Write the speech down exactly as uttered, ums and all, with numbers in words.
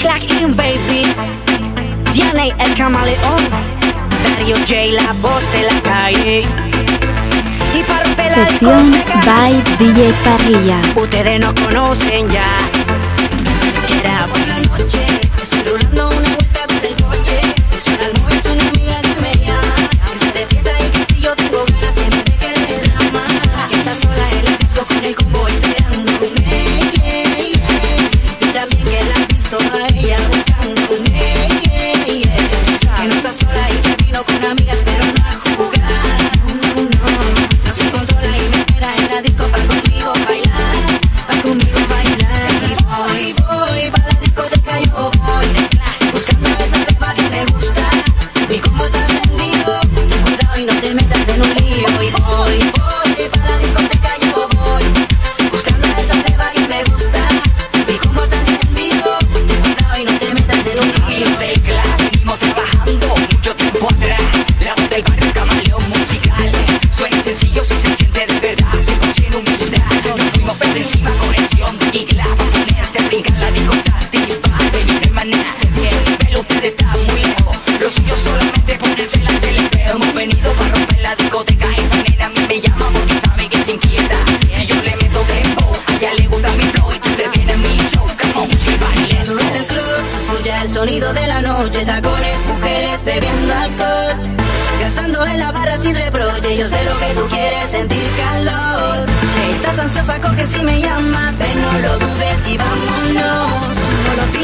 Clock in, baby. Diane el camaleón, Dario J, la voz de la calle. Y para romper la Sesión discoteca, by D J Parrilla. ustedes nos conocen ya. Siquiera por la noche, estoy rulando una vuelta con el coche. Es una mujer, es una amiga que me llama. Que se de fiesta y que si yo tengo ganas que me deje de drama. Que está sola en la disco con el combo esperándome. Yeah, yeah. Y también que la han visto a ella buscándome. Yeah, yeah. Que no está sola y que vino con amigas pero no a jugar. No, no, no se controla y me espera en la disco pa' conmigo bailar. Pa' conmigo bailar. Y voy, voy, pa' la discoteca yo voy. Buscando a esa beba que me gusta. Y como estás encendido, cuidado y no te metas en un lío. Y voy, voy, pa' la discoteca yo voy. Buscando a esa beba que me gusta. Y como estás encendido, cuidado y no te metas en un lío. De clase, seguimos trabajando mucho tiempo atrás. La voz del barrio, camaleón musical. Suena sencillo si se siente de verdad, cien por ciento humildad. Nos fuimos por encima, conexión y clavo. Ponerte a brincar la discoteca de mi hermana. Pero usted está muy lejos. Lo suyo solamente ponerse la tele. Hemos venido para romper la discoteca. Esa nena a mí me llama porque sabe que se inquieta. Si yo le meto tempo, a ella le gusta mi flow y tú te vienes a mi show. Come on, Chivas, let's go. En el club se escucha el sonido de la noche, tacones, mujeres bebiendo alcohol, gastando en la barra sin reproche. Yo sé lo que tú quieres, sentir calor. Estás ansiosa, coge si me llamas, ven, no lo dudes y vámonos. No lo pienses.